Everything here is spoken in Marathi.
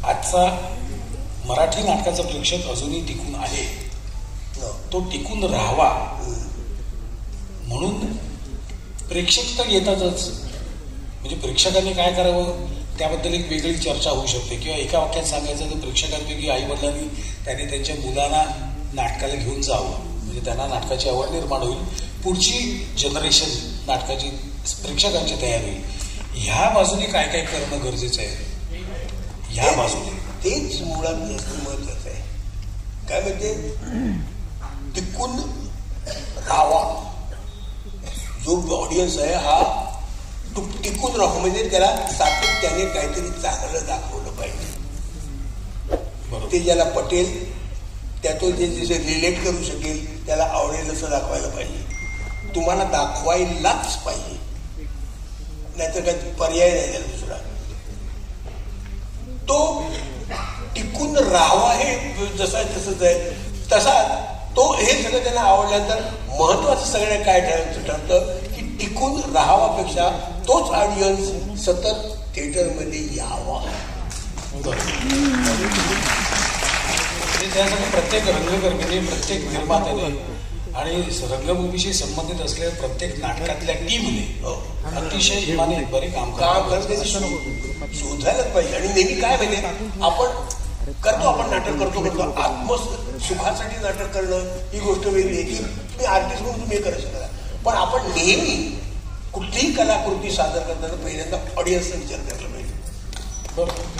आजचा मराठी नाटकाचा प्रेक्षक अजूनही टिकून आहे, तो टिकून राहावा म्हणून प्रेक्षक तर येतातच. म्हणजे प्रेक्षकांनी काय करावं त्याबद्दल एक वेगळी चर्चा होऊ शकते, किंवा एका वाक्यात सांगायचं तर प्रेक्षकांपैकी आई वडिलांनी त्यांनी त्यांच्या मुलांना नाटकाला घेऊन जावं, म्हणजे त्यांना नाटकाची आवड निर्माण होईल, पुढची जनरेशन नाटकाची प्रेक्षकांची तयार होईल. ह्या बाजूने काय काय करणं गरजेचं आहे, ह्या बाजूने तेच मुळात महत्वाचं आहे. काय म्हणजे टिकून राहावा. जो ऑडियन्स आहे हा टिकून राहावं म्हणजे त्याला सातत्याने काहीतरी चांगलं दाखवलं पाहिजे. ते ज्याला पटेल त्यातो जे जसे रिलेट करू शकेल त्याला आवडेल असं दाखवायला पाहिजे. तुम्हाला दाखवायलाच पाहिजे, नाहीतर काही पर्याय नाही त्याला दुसरा. तो टिकून राहावा हे जसा तसंच आहे. तसा तो हे सगळं त्यांना आवडल्यानंतर महत्वाचं सगळं काय ठरतं की टिकून राहावापेक्षा तोच ऑडियन्स सतत थिएटरमध्ये यावा. त्यासाठी प्रत्येक रंगकर्मीने, प्रत्येक निर्मात्याने आणि रंगभूमीशी संबंधित असलेल्या प्रत्येक नाटकातल्या टीमने अतिशय इमाने बरे काम करते शोधायलाच पाहिजे. आणि नेहमी काय म्हणजे आपण नाटक करतो आत्मसुखासाठी नाटक करणं ही गोष्ट वेगळी आहे की तुम्ही आर्टिस्ट म्हणून तुम्ही हे करू शकता. पण आपण नेहमी कुठलीही कलाकृती सादर करताना पहिल्यांदा ऑडियन्सचा विचार करायला पाहिजे. बरोबर.